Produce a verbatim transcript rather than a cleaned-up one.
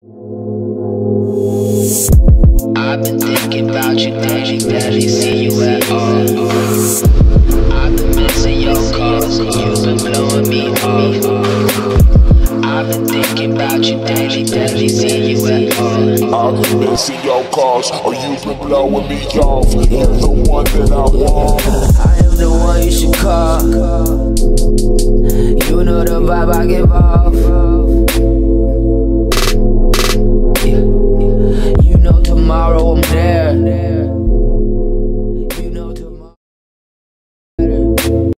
I've been thinking about you daily, barely see you at all. I've been missing your calls and you've been blowing me off. I've been thinking about you daily, barely see you at all. I've been missing your calls, or you've been blowing me off. You're the one that I want. I am the one you should call. You know the vibe I give off.